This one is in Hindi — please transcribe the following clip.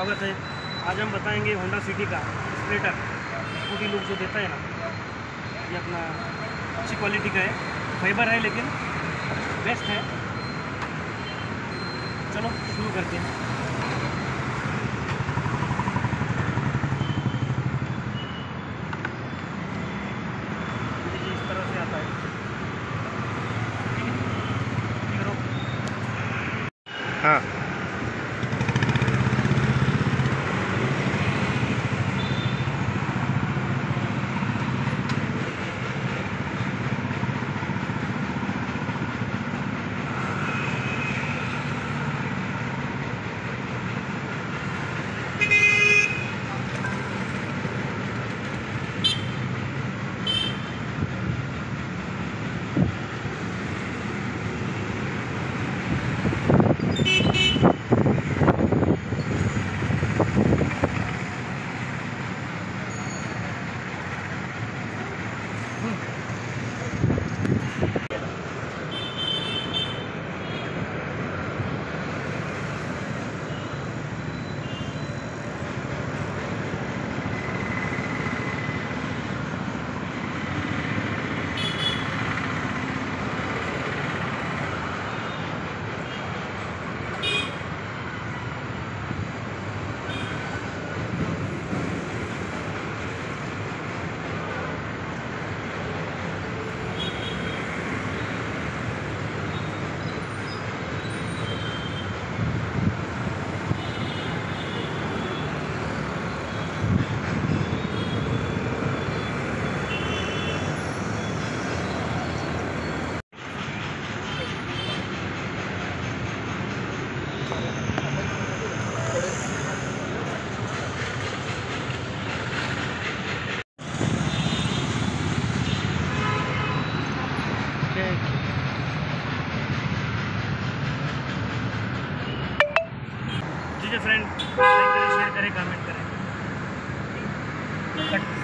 स्वागत है। आज हम बताएंगे होंडा सिटी का स्प्लेटर स्कूटी लुक जो देता है ना, ये अपना अच्छी क्वालिटी का है, फाइबर है लेकिन बेस्ट है। चलो शुरू करते हैं। ये इस तरह से आता है। हाँ, ठीक है फ्रेंड, लाइक करें, शेयर करें, कमेंट करें।